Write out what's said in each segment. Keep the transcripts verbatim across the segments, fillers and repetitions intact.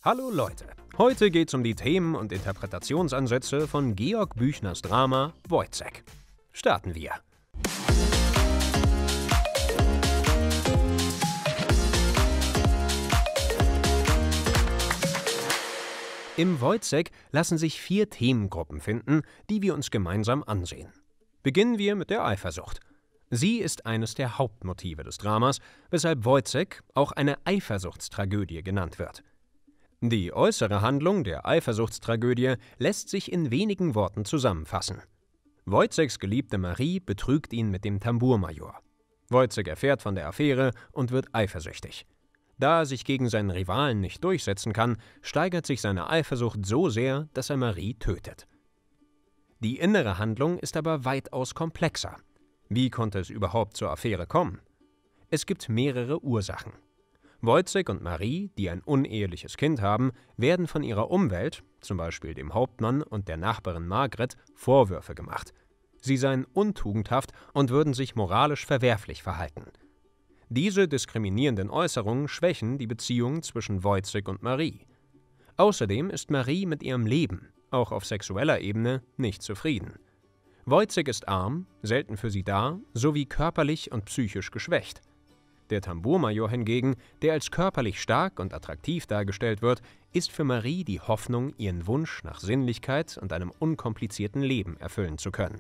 Hallo Leute, heute geht's um die Themen und Interpretationsansätze von Georg Büchners Drama Woyzeck. Starten wir! Im Woyzeck lassen sich vier Themengruppen finden, die wir uns gemeinsam ansehen. Beginnen wir mit der Eifersucht. Sie ist eines der Hauptmotive des Dramas, weshalb Woyzeck auch eine Eifersuchtstragödie genannt wird. Die äußere Handlung der Eifersuchtstragödie lässt sich in wenigen Worten zusammenfassen. Woyzecks geliebte Marie betrügt ihn mit dem Tambourmajor. Woyzeck erfährt von der Affäre und wird eifersüchtig. Da er sich gegen seinen Rivalen nicht durchsetzen kann, steigert sich seine Eifersucht so sehr, dass er Marie tötet. Die innere Handlung ist aber weitaus komplexer. Wie konnte es überhaupt zur Affäre kommen? Es gibt mehrere Ursachen. Woyzeck und Marie, die ein uneheliches Kind haben, werden von ihrer Umwelt, zum Beispiel dem Hauptmann und der Nachbarin Margret, Vorwürfe gemacht. Sie seien untugendhaft und würden sich moralisch verwerflich verhalten. Diese diskriminierenden Äußerungen schwächen die Beziehung zwischen Woyzeck und Marie. Außerdem ist Marie mit ihrem Leben, auch auf sexueller Ebene, nicht zufrieden. Woyzeck ist arm, selten für sie da, sowie körperlich und psychisch geschwächt. Der Tambourmajor hingegen, der als körperlich stark und attraktiv dargestellt wird, ist für Marie die Hoffnung, ihren Wunsch nach Sinnlichkeit und einem unkomplizierten Leben erfüllen zu können.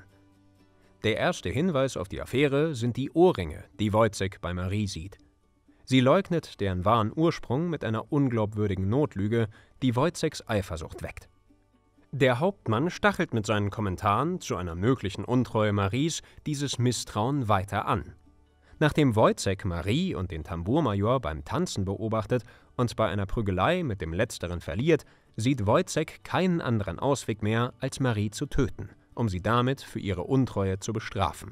Der erste Hinweis auf die Affäre sind die Ohrringe, die Woyzeck bei Marie sieht. Sie leugnet deren wahren Ursprung mit einer unglaubwürdigen Notlüge, die Woyzecks Eifersucht weckt. Der Hauptmann stachelt mit seinen Kommentaren zu einer möglichen Untreue Maries dieses Misstrauen weiter an. Nachdem Woyzeck Marie und den Tambourmajor beim Tanzen beobachtet und bei einer Prügelei mit dem Letzteren verliert, sieht Woyzeck keinen anderen Ausweg mehr, als Marie zu töten, um sie damit für ihre Untreue zu bestrafen.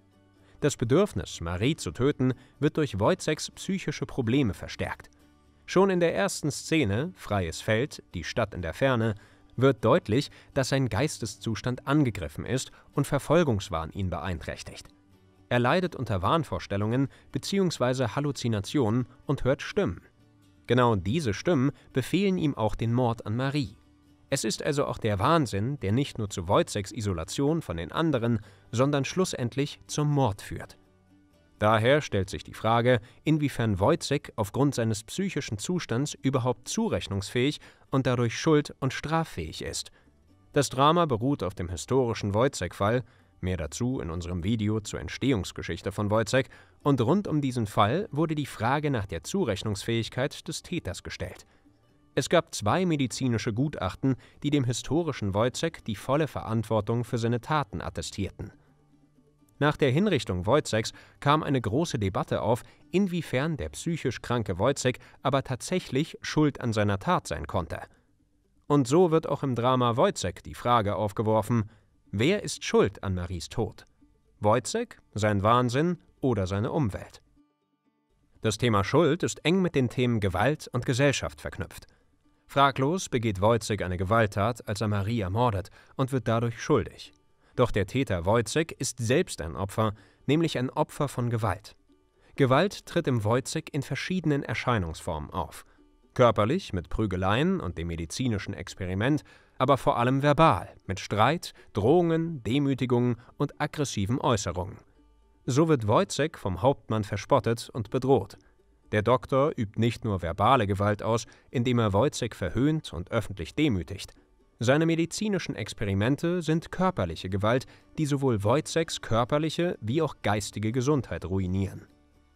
Das Bedürfnis, Marie zu töten, wird durch Woyzecks psychische Probleme verstärkt. Schon in der ersten Szene, Freies Feld, die Stadt in der Ferne, wird deutlich, dass sein Geisteszustand angegriffen ist und Verfolgungswahn ihn beeinträchtigt. Er leidet unter Wahnvorstellungen bzw. Halluzinationen und hört Stimmen. Genau diese Stimmen befehlen ihm auch den Mord an Marie. Es ist also auch der Wahnsinn, der nicht nur zu Woyzecks Isolation von den anderen, sondern schlussendlich zum Mord führt. Daher stellt sich die Frage, inwiefern Woyzeck aufgrund seines psychischen Zustands überhaupt zurechnungsfähig und dadurch schuld- und straffähig ist. Das Drama beruht auf dem historischen Woyzeck-Fall, mehr dazu in unserem Video zur Entstehungsgeschichte von Woyzeck, und rund um diesen Fall wurde die Frage nach der Zurechnungsfähigkeit des Täters gestellt. Es gab zwei medizinische Gutachten, die dem historischen Woyzeck die volle Verantwortung für seine Taten attestierten. Nach der Hinrichtung Woyzecks kam eine große Debatte auf, inwiefern der psychisch kranke Woyzeck aber tatsächlich schuld an seiner Tat sein konnte. Und so wird auch im Drama Woyzeck die Frage aufgeworfen: Wer ist schuld an Maries Tod? Woyzeck, sein Wahnsinn oder seine Umwelt? Das Thema Schuld ist eng mit den Themen Gewalt und Gesellschaft verknüpft. Fraglos begeht Woyzeck eine Gewalttat, als er Marie ermordet, und wird dadurch schuldig. Doch der Täter Woyzeck ist selbst ein Opfer, nämlich ein Opfer von Gewalt. Gewalt tritt im Woyzeck in verschiedenen Erscheinungsformen auf. Körperlich mit Prügeleien und dem medizinischen Experiment, aber vor allem verbal, mit Streit, Drohungen, Demütigungen und aggressiven Äußerungen. So wird Woyzeck vom Hauptmann verspottet und bedroht. Der Doktor übt nicht nur verbale Gewalt aus, indem er Woyzeck verhöhnt und öffentlich demütigt. Seine medizinischen Experimente sind körperliche Gewalt, die sowohl Woyzecks körperliche wie auch geistige Gesundheit ruinieren.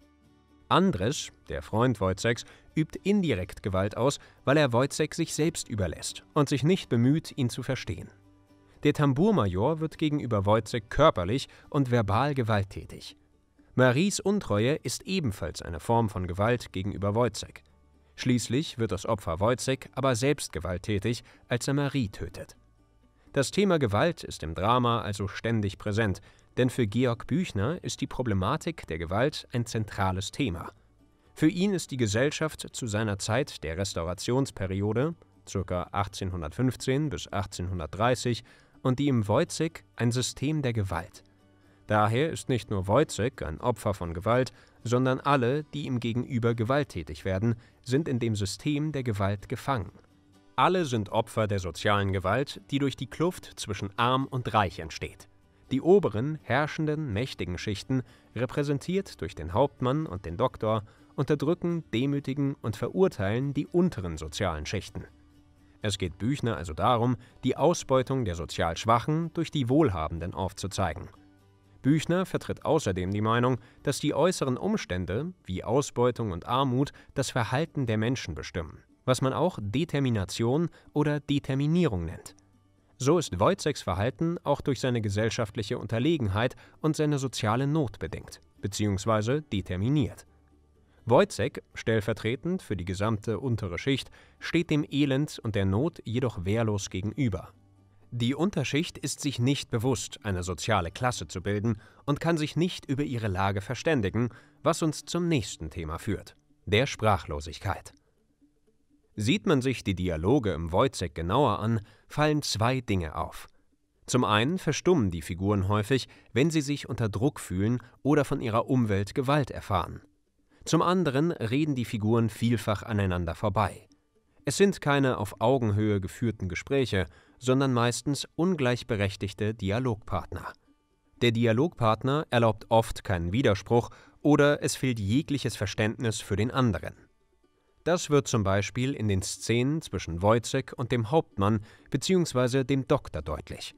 Andres, der Freund Woyzecks, übt indirekt Gewalt aus, weil er Woyzeck sich selbst überlässt und sich nicht bemüht, ihn zu verstehen. Der Tambourmajor wird gegenüber Woyzeck körperlich und verbal gewalttätig. Maries Untreue ist ebenfalls eine Form von Gewalt gegenüber Woyzeck. Schließlich wird das Opfer Woyzeck aber selbst gewalttätig, als er Marie tötet. Das Thema Gewalt ist im Drama also ständig präsent, denn für Georg Büchner ist die Problematik der Gewalt ein zentrales Thema. Für ihn ist die Gesellschaft zu seiner Zeit der Restaurationsperiode, ca. achtzehnhundertfünfzehn bis achtzehnhundertdreißig, und die im Woyzeck ein System der Gewalt. Daher ist nicht nur Woyzeck ein Opfer von Gewalt, sondern alle, die ihm gegenüber gewalttätig werden, sind in dem System der Gewalt gefangen. Alle sind Opfer der sozialen Gewalt, die durch die Kluft zwischen Arm und Reich entsteht. Die oberen, herrschenden, mächtigen Schichten, repräsentiert durch den Hauptmann und den Doktor, unterdrücken, demütigen und verurteilen die unteren sozialen Schichten. Es geht Büchner also darum, die Ausbeutung der sozial Schwachen durch die Wohlhabenden aufzuzeigen. Büchner vertritt außerdem die Meinung, dass die äußeren Umstände, wie Ausbeutung und Armut, das Verhalten der Menschen bestimmen, was man auch Determination oder Determinierung nennt. So ist Woyzeck's Verhalten auch durch seine gesellschaftliche Unterlegenheit und seine soziale Not bedingt, bzw. determiniert. Woyzeck, stellvertretend für die gesamte untere Schicht, steht dem Elend und der Not jedoch wehrlos gegenüber. Die Unterschicht ist sich nicht bewusst, eine soziale Klasse zu bilden und kann sich nicht über ihre Lage verständigen, was uns zum nächsten Thema führt, der Sprachlosigkeit. Sieht man sich die Dialoge im Woyzeck genauer an, fallen zwei Dinge auf. Zum einen verstummen die Figuren häufig, wenn sie sich unter Druck fühlen oder von ihrer Umwelt Gewalt erfahren. Zum anderen reden die Figuren vielfach aneinander vorbei. Es sind keine auf Augenhöhe geführten Gespräche, sondern meistens ungleichberechtigte Dialogpartner. Der Dialogpartner erlaubt oft keinen Widerspruch oder es fehlt jegliches Verständnis für den anderen. Das wird zum Beispiel in den Szenen zwischen Woyzeck und dem Hauptmann bzw. dem Doktor deutlich.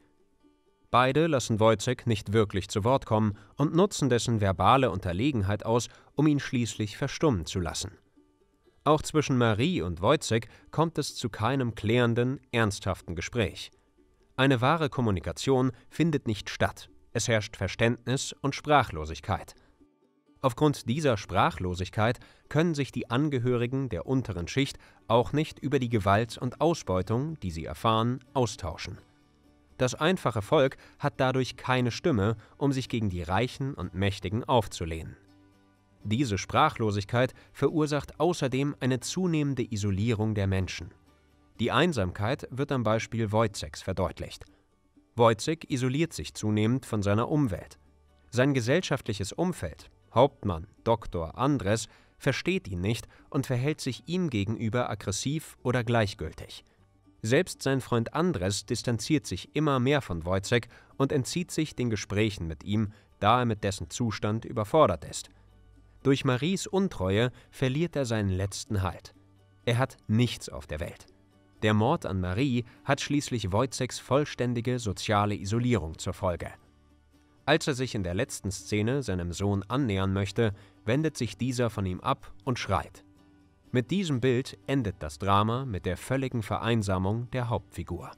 Beide lassen Woyzeck nicht wirklich zu Wort kommen und nutzen dessen verbale Unterlegenheit aus, um ihn schließlich verstummen zu lassen. Auch zwischen Marie und Woyzeck kommt es zu keinem klärenden, ernsthaften Gespräch. Eine wahre Kommunikation findet nicht statt, es herrscht Verständnis und Sprachlosigkeit. Aufgrund dieser Sprachlosigkeit können sich die Angehörigen der unteren Schicht auch nicht über die Gewalt und Ausbeutung, die sie erfahren, austauschen. Das einfache Volk hat dadurch keine Stimme, um sich gegen die Reichen und Mächtigen aufzulehnen. Diese Sprachlosigkeit verursacht außerdem eine zunehmende Isolierung der Menschen. Die Einsamkeit wird am Beispiel Woyzecks verdeutlicht. Woyzeck isoliert sich zunehmend von seiner Umwelt. Sein gesellschaftliches Umfeld, Hauptmann, Doktor, Andres, versteht ihn nicht und verhält sich ihm gegenüber aggressiv oder gleichgültig. Selbst sein Freund Andres distanziert sich immer mehr von Woyzeck und entzieht sich den Gesprächen mit ihm, da er mit dessen Zustand überfordert ist. Durch Maries Untreue verliert er seinen letzten Halt. Er hat nichts auf der Welt. Der Mord an Marie hat schließlich Woyzecks vollständige soziale Isolierung zur Folge. Als er sich in der letzten Szene seinem Sohn annähern möchte, wendet sich dieser von ihm ab und schreit. Mit diesem Bild endet das Drama mit der völligen Vereinsamung der Hauptfigur.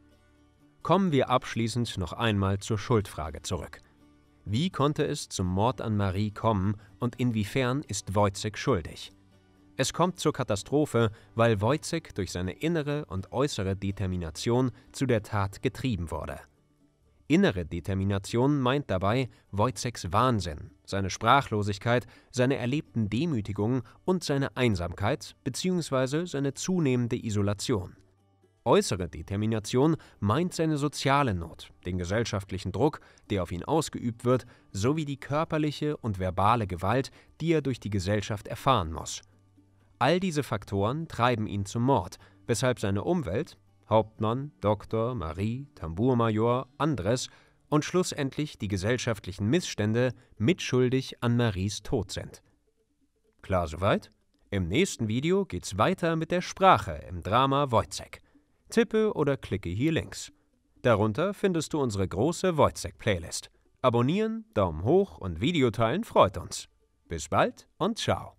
Kommen wir abschließend noch einmal zur Schuldfrage zurück. Wie konnte es zum Mord an Marie kommen und inwiefern ist Woyzeck schuldig? Es kommt zur Katastrophe, weil Woyzeck durch seine innere und äußere Determination zu der Tat getrieben wurde. Innere Determination meint dabei Woyzecks Wahnsinn, seine Sprachlosigkeit, seine erlebten Demütigungen und seine Einsamkeit bzw. seine zunehmende Isolation. Äußere Determination meint seine soziale Not, den gesellschaftlichen Druck, der auf ihn ausgeübt wird, sowie die körperliche und verbale Gewalt, die er durch die Gesellschaft erfahren muss. All diese Faktoren treiben ihn zum Mord, weshalb seine Umwelt, Hauptmann, Doktor, Marie, Tambourmajor, Andres und schlussendlich die gesellschaftlichen Missstände mitschuldig an Maries Tod sind. Klar soweit? Im nächsten Video geht's weiter mit der Sprache im Drama Woyzeck. Tippe oder klicke hier links. Darunter findest du unsere große Woyzeck-Playlist. Abonnieren, Daumen hoch und Video teilen freut uns. Bis bald und ciao.